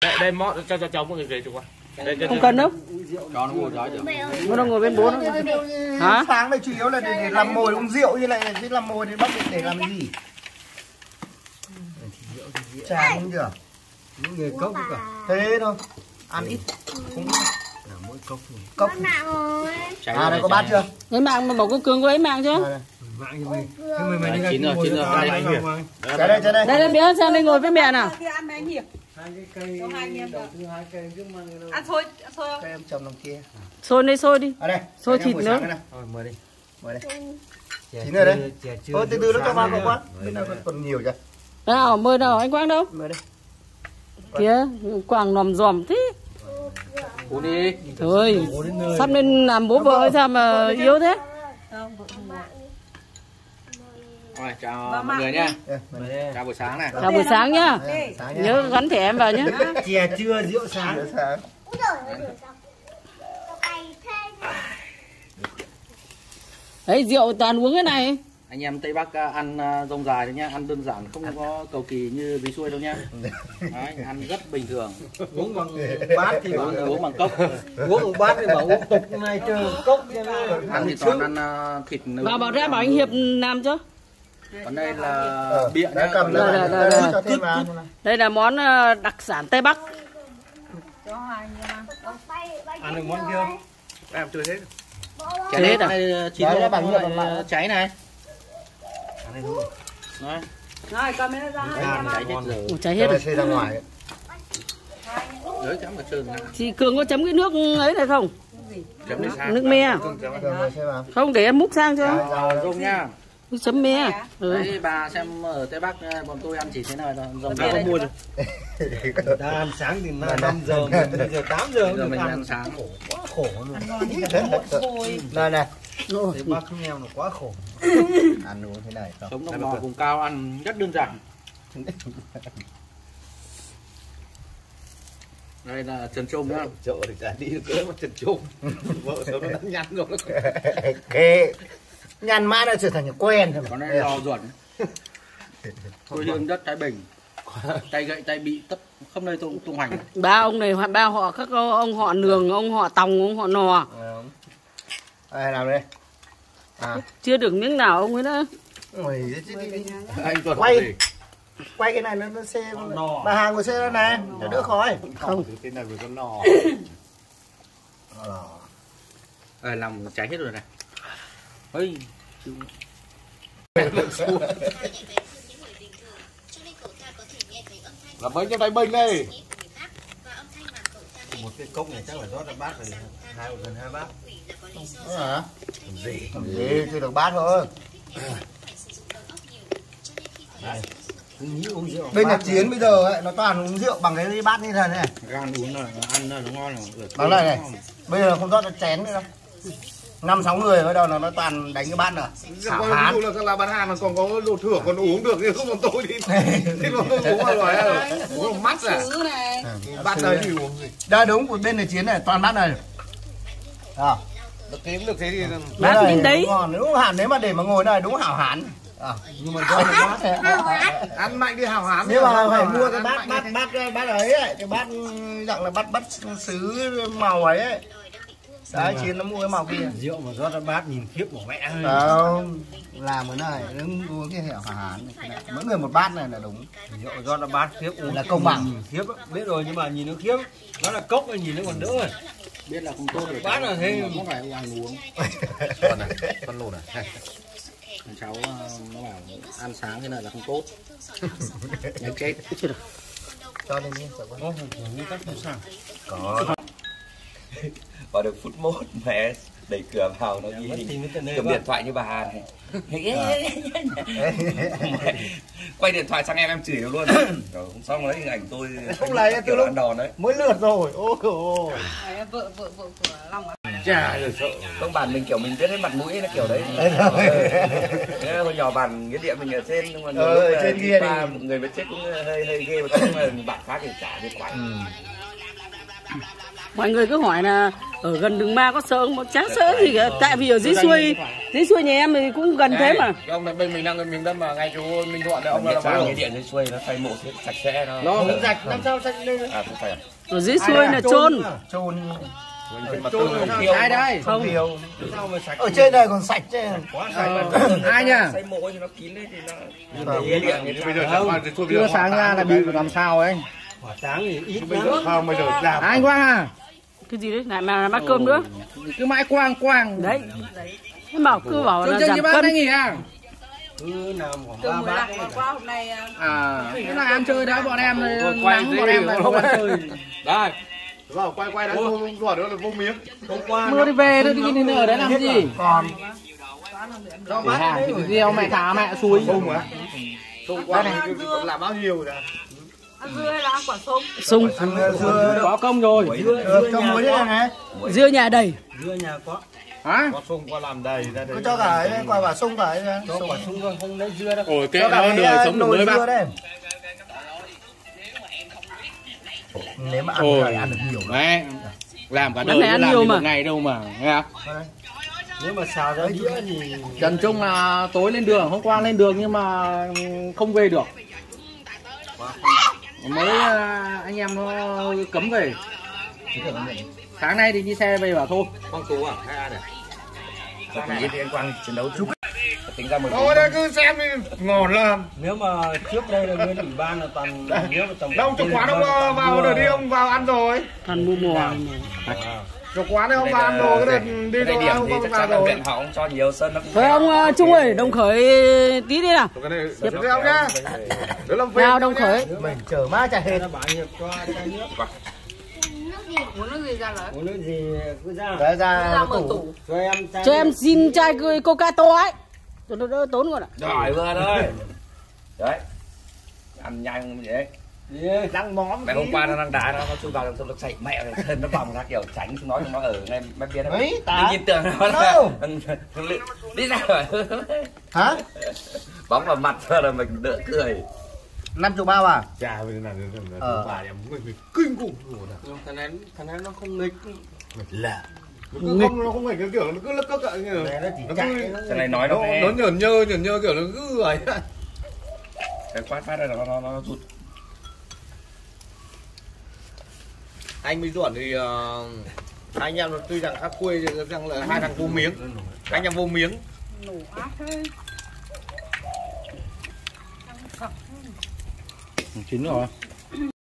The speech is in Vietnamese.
Đây mót cho cháu mọi người về chụp qua. Không cần đâu. Cho nó ngồi đó chứ. Nó ngồi bên bố nó. Hả? Sáng này chủ yếu là để làm mồi uống rượu như này, chứ làm mồi thì bắt để làm cái gì? Chả không chưa? Những người cốc cả. Thế thôi. Ăn ít. Cũng là mỗi cốc. Cốc. À đây có bát chưa? Cái mạng mà bảo cô Cường có ấy mạng chưa? Mạng cho mình. Thế mày đi chín rồi. Trái đây. Đây đây bé sang đây ngồi với mẹ nào. Ăn mấy nhỉ? Hai cái cây đầu thứ hai cây trước mà Ăn xôi không? Các em trồng đằng kia. Xôi đây xôi đi. Ở đây. Xôi thịt nữa. Thôi mời đi. Mời đây. Chín rồi đấy. Thôi từ từ nó cho vào không quá. Bên này còn nhiều chưa? Nào mời nào anh Quang đâu? Mời đây. Kìa Quang nòm dòm thế. Uống đi. Thôi sắp lên làm bố vợ sao mà yếu thế? Rồi chào mọi người nha. Chào buổi sáng này. Chào buổi sáng nhá. Nhớ gắn thẻ em vào nhé. Chè trưa rượu sáng. Đấy rượu toàn uống cái này. Anh em Tây Bắc ăn rong dài thôi nhá, ăn đơn giản không có cầu kỳ như bí xuôi đâu nhá. Đấy, ăn rất bình thường. Uống bằng bát thì bảo Uống bằng cốc. uống bằng bát thì bảo uống tục này chơi cốc cho nó. Ăn thì toàn ăn thịt nướng. Bảo ra bảo anh Hiệp làm cho. Còn đây là bịa nhá. Cầm Đây. cho thêm vào. Đây là món đặc sản Tây Bắc. Ăn được món kia. Em chưa hết. Chưa hết à? Chín Đấy, nó bằng lại cháy này. Ăn đây thôi. Đấy. Rồi cầm cái ra. Cháy hết rồi. Ủa, cháy hết rồi. Xây ra ngoài. Đấy chấm cả trơn này. Chị Cường có chấm cái nước ấy này không? Chấm để sang. Nước me. Không để em múc sang cho. Rồi rông nha. Nước chấm me. Đấy bà xem ở Tây Bắc bọn tôi ăn chỉ thế nào thôi. Rông Đâu có mua được. Ta ăn sáng thì 5 giờ, bây giờ 8 giờ giờ được mình ăn ăn sáng. quá khổ luôn. Này này. Tây Bắc nghèo nó quá khổ. Ăn uống thế này không? Sống đồng bào vùng cao ăn rất đơn giản. Đây là Trần Trung nhá. Chợ thì chả đi được cỡ mà Trần Trung. Vợ sớm nó nhăn rồi. Kệ. Nhăn mãi đã trở thành quen rồi. Còn đây là Lò Duẩn. Quê hương đất Thái Bình. Tay gậy tay bị tất không nơi tung hoành. Ba ông này ba họ các ông họ Nường, ông họ Tòng, ông họ Nò. Đây làm đây. À. Chưa được miếng nào ông ấy nữa. Anh Duẩn Quay cái này nó xe bà hàng của xe đó này, cho đỡ khói. Không. Thế này vừa có nò. làm cháy hết rồi này. Ôi. Là mấy cái tay bình đây. Một cái cốc này chắc là rót ra bát rồi, gần 2 bát. Hả? Gì chưa được bát thôi. Bên nhà Chiến bây giờ ấy, nó toàn uống rượu bằng cái bát như thế này. Gan uống là ăn là nó ngon rồi. Bằng này. Bây giờ không rót ra chén nữa đâu. 5-6 người ở đâu nó toàn đánh cái bát rồi. Xảo hán. Là bán hàng mà còn có đồ thưởng còn uống được thì không còn tôi đi. Thế mà tôi uống rồi uống mắt à. Bát đây thì uống gì? Đây đúng của bên nhà Chiến này toàn bát này. À. Nó kiếm được thế thì Bát đến đấy. Đúng hẳn nếu mà để mà ngồi này đúng hảo hán. Nhưng mà do bát ăn mạnh đi hào hán. Nhưng mà phải mua cái bát ấy, cái bát dạng là bát sứ màu ấy. Đấy, Chiến nó mua cái màu kia. Rượu mà rót ra bát nhìn khiếp của mẹ ơi. Không, làm cái này, đứng uống cái hẻo hán này. Mỗi người một bát này là đúng. Rượu rót ra bát khiếp uống là công bằng. Khiếp biết rồi nhưng mà nhìn nó khiếp. Nó là cốc này nhìn nó còn đỡ rồi. Biết là không tốt rồi. Bát là thế không phải ăn uống. Con lột này. Cháu nó bảo ăn sáng thế này là không tốt. Nó chết. Cho lên đi, có nguyên tắc không sao. Vào được phút 1 mẹ đẩy cửa vào nó ghi cầm điện thoại như bà Hàn này. Quay điện thoại sang em chửi nó luôn. Rồi không xong lấy hình ảnh tôi không lấy từ lúc đòn đấy. Mới lượt rồi. Ôi. Vợ của Long à? Chà rồi sợ. Không bản mình kiểu mình biết hết mặt mũi nó kiểu đấy. Thế hồi nhỏ bản nghĩa địa mình ở trên nhưng mà trên kia thì một người mới chết cũng hơi ghê một chút mà bạn khác thì chả biết quậy. Mọi người cứ hỏi là ở gần Đường Ma có sợ không? Chả sợ gì cả. Tại vì ở dưới xuôi nhà em thì cũng gần thế mà. Ông này bên mình đang miền Đông mà ngay chỗ Minh Thuận đấy, ông Ông là sang cái điện dưới xuôi nó thay mộ sạch sẽ nó. Nó không sạch làm sao sạch lên. À cũng phải à? Ở dưới xuôi là chôn. Chôn. trôn Ai đây? Không thiêu. Ở trên này còn sạch chứ. Quá sạch. Ai nhá? Xây mộ cho nó kín đấy thì nó bây giờ Chưa sáng ra là bị làm sao ấy. Sáng thì ít lắm. Không bây giờ làm. Anh Quang à? Cái gì đấy? Lại mà bát cơm nữa. Cứ mãi quang. Đấy. Thế mà cứ bảo là giảm bác cân. anh nghỉ à? Cứ làm khoảng Từ 3 15 bát. ngày qua hôm nay Cái này ăn chơi đấy bọn em này, quay nắng bọn em này không ăn chơi. đây vào quay đấy không giỏi nữa là vô miếng. Hôm qua Mưa đi về thôi, đi ở đấy làm gì? còn Để hàng thì gieo mẹ thả mẹ suối. Không á. Hôm qua này làm bao nhiêu rồi? ăn dưa hay là ăn quả sung? Sung. dưa Có công rồi. cho muối thế này. Dưa nhà đầy. Dưa nhà có. Hả? Có sung qua làm đầy ra Cứ cho cả ấy quả sung cả ấy. Cho quả sung không lấy dưa đâu. Ôi Cho cả đời sống được mới bác. Nếu mà ăn phải ăn được nhiều. Đấy. Làm cả đời này ăn làm nhiều gì mà. một ngày đâu mà, nghe không? Nếu mà xào ra đĩa thì Trần Trung là tối lên đường, hôm qua lên đường nhưng mà không về được. Mới anh em nó cấm về. Sáng nay thì đi xe về bảo thôi. Quang Tú à? Hay ai này? Sáng nay thì anh Quang chiến đấu chút. Tính ra một thôi đây cứ xem đi ngon lắm. nếu mà trước đây là bên ủy ban là toàn nếu mà tổng Đâu chục quán ông vào đợt đi ông vào ăn rồi. Ăn mua mùa. Chục quán đấy ông vào ăn rồi, cái đợt đi cái rồi điểm ông thì vào chắc chắn là rồi. viện họ cũng cho nhiều sân nó cũng Thôi ông Trung ơi, đồng khởi tí đi nào. Cái này tiếp theo nhá. Để làm phim. Nào đồng khởi. mình chở má chả hết. Muốn nước gì ra lấy? Muốn nước gì cứ ra Ra mở tủ. cho Cho em xin chai coca to ấy. Cho nó đỡ tốn còn ạ. Rồi vừa thôi. Đấy. Ăn nhanh như vậy. răng móm. Mẹ hôm qua nó đang đá nó chui vào nó chạy mẹ rồi thân nó vòng ra kiểu tránh chúng nó ở ngay bên kia đó. Ấy tả. Nhìn tưởng nó là đi ra rồi. Hả? Bóng vào mặt thôi là mình đỡ cười. 50 bao à? Chà bây giờ Ờ. bà em mình kinh khủng rồi. Thằng này nó không nghịch. Là nó không phải cái kiểu nó cứ lắc cất như Này nó chỉ nó chạy. cứ Cái này nói nó nghe. nó nhởn nhơ kiểu nó cứ ấy. Cái phát ra là nó rụt. Anh Minh Duẩn thì anh em tuy rằng khác quê rằng là hai thằng vô miếng, anh em vô miếng. Nổ ác thế. Chín rồi.